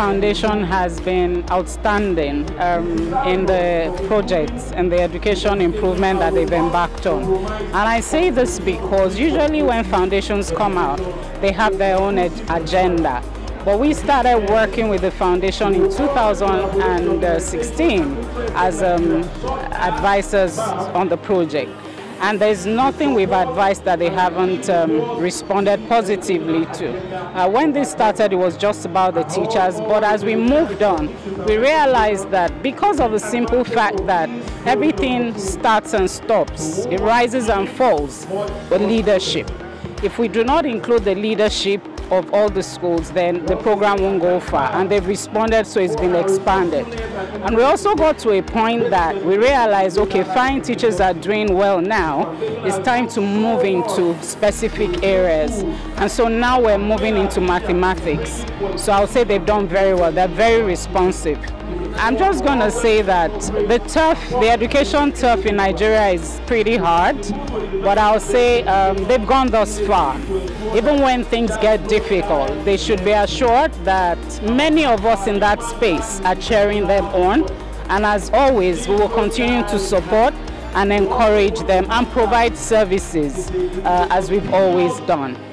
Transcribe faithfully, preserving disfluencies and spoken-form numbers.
Foundation has been outstanding um, in the projects and the education improvement that they've embarked on. And I say this because usually when foundations come out, they have their own agenda. But we started working with the foundation in two thousand sixteen as um, advisors on the project. And there's nothing we've advised that they haven't um, responded positively to. Uh, when this started, it was just about the teachers, but as we moved on, we realized that because of the simple fact that everything starts and stops, it rises and falls with leadership. If we do not include the leadership of all the schools, then the program won't go far, and they've responded, so it's been expanded. And we also got to a point that we realized, okay, fine, teachers are doing well now, it's time to move into specific areas. And so now we're moving into mathematics. So I'll say they've done very well, they're very responsive. I'm just going to say that the turf, the education turf in Nigeria is pretty hard, but I'll say um, they've gone thus far. Even when things get difficult, they should be assured that many of us in that space are cheering them on, and as always, we will continue to support and encourage them and provide services uh, as we've always done.